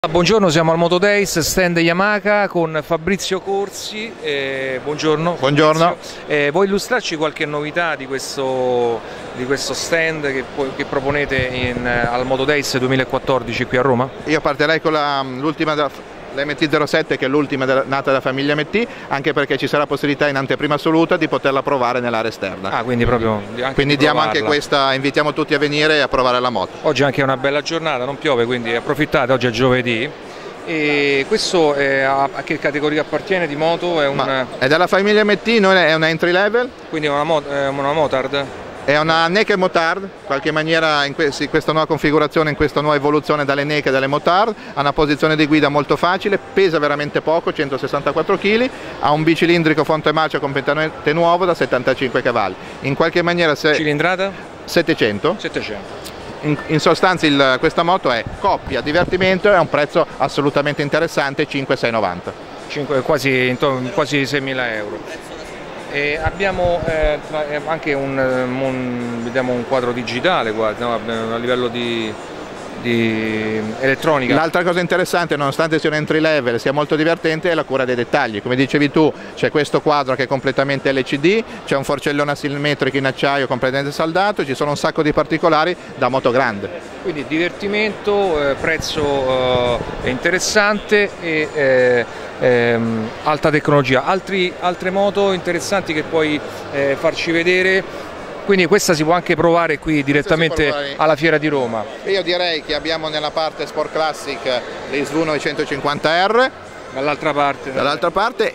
Buongiorno, siamo al Moto Days, stand Yamaha con Fabrizio Corsi. Buongiorno. Buongiorno. Vuoi illustrarci qualche novità di questo stand che proponete al Moto Days 2014 qui a Roma? Io partirei con l'ultima l'MT-07, che è l'ultima nata dalla famiglia MT, anche perché ci sarà possibilità in anteprima assoluta di poterla provare nell'area esterna. Quindi diamo anche questa, invitiamo tutti a venire a provare la moto. Oggi è anche una bella giornata, non piove, quindi approfittate, oggi è giovedì. E questo a che categoria appartiene di moto? È dalla famiglia MT, è una entry level. Quindi è una motard? È una naked motard, in qualche maniera in questa nuova configurazione, in questa nuova evoluzione dalle naked e dalle motard, ha una posizione di guida molto facile, pesa veramente poco, 164 kg, ha un bicilindrico fonte marcia completamente nuovo da 75 cavalli. In qualche maniera cilindrata? 700. In sostanza questa moto è coppia, divertimento e ha un prezzo assolutamente interessante, 5.690. Quasi 6.000 euro. E abbiamo anche vediamo un quadro digitale qua, no? A livello di elettronica. L'altra cosa interessante, nonostante sia un entry level, sia molto divertente, è la cura dei dettagli. Come dicevi tu, c'è questo quadro che è completamente LCD, c'è un forcellone asimmetrico in acciaio completamente saldato, ci sono un sacco di particolari da moto grande. Quindi divertimento, prezzo interessante e alta tecnologia. Altre moto interessanti che puoi farci vedere? Quindi questa si può anche provare qui direttamente alla Fiera di Roma. Io direi che abbiamo nella parte Sport Classic l'ISV 950R dall'altra parte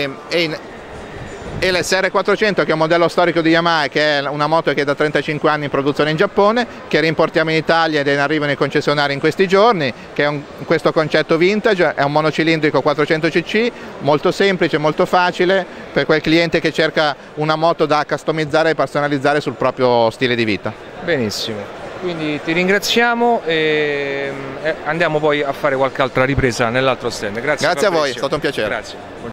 e l'SR400, che è un modello storico di Yamaha, che è una moto che è da 35 anni in produzione in Giappone, che rimportiamo in Italia ed è in arrivo nei concessionari in questi giorni, che è questo concetto vintage, è un monocilindrico 400 cc, molto semplice, molto facile per quel cliente che cerca una moto da customizzare e personalizzare sul proprio stile di vita. Benissimo, quindi ti ringraziamo e andiamo poi a fare qualche altra ripresa nell'altro stand. Grazie a voi, è stato un piacere. Grazie.